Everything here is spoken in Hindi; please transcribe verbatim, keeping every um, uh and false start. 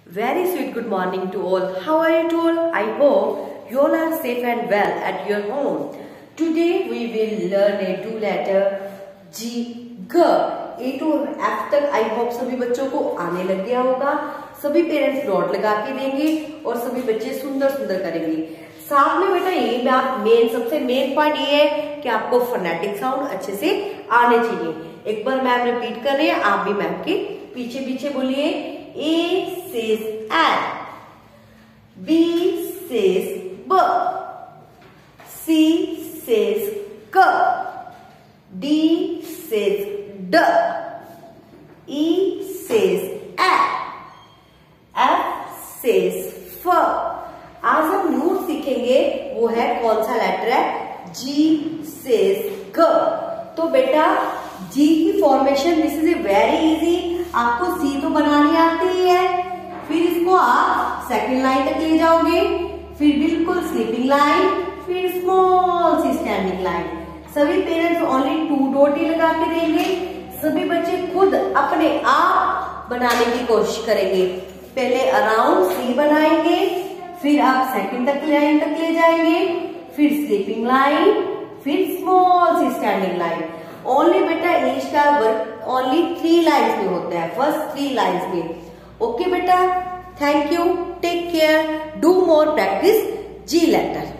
Very sweet good morning to all. How are you all? I hope you all are safe and well at your home. Today we will learn a two letter G, G. A to F तक आई होप सभी बच्चों को आने लग गया होगा. सभी पेरेंट्स डॉट लगा के देंगे और सभी बच्चे सुंदर सुंदर करेंगे. साथ में बेटा ये मैं आप मेन सबसे मेन पॉइंट ये है कि आपको फोनेटिक साउंड अच्छे से आने चाहिए. एक बार मैम रिपीट कर रहे हैं, आप भी मैम के पीछे पीछे बोलिए. A says A, B says B, C says K, D says D, E says F, F says F. आज हम न्यू सीखेंगे वो है कौन सा लेटर है. G says G. तो बेटा G की formation this is a very easy. आपको सी तो बनानी आती ही है. फिर इसको आप सेकंड लाइन तक ले जाओगे, फिर बिल्कुल स्लीपिंग लाइन, फिर स्मॉल सी स्टैंडिंग लाइन. सभी पेरेंट्स ओनली टू डॉट ही लगा के देंगे. सभी बच्चे खुद अपने आप बनाने की कोशिश करेंगे. पहले अराउंड सी बनाएंगे, फिर आप सेकंड तक लाइन तक ले जाएंगे, फिर स्लीपिंग लाइन, फिर स्मॉल सी स्टैंडिंग लाइन. ओनली बेटा इंग्लिश का वर्क ओनली थ्री लाइन्स में होता है, फर्स्ट थ्री लाइन्स में. ओके बेटा, thank you, take care, do more practice G letter.